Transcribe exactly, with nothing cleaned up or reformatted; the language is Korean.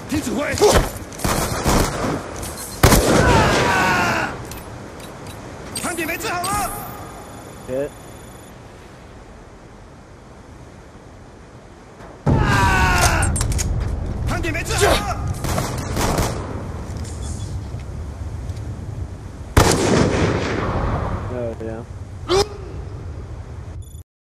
听指挥。场地没治好了。 别。 场地没治好了。 呃，这样。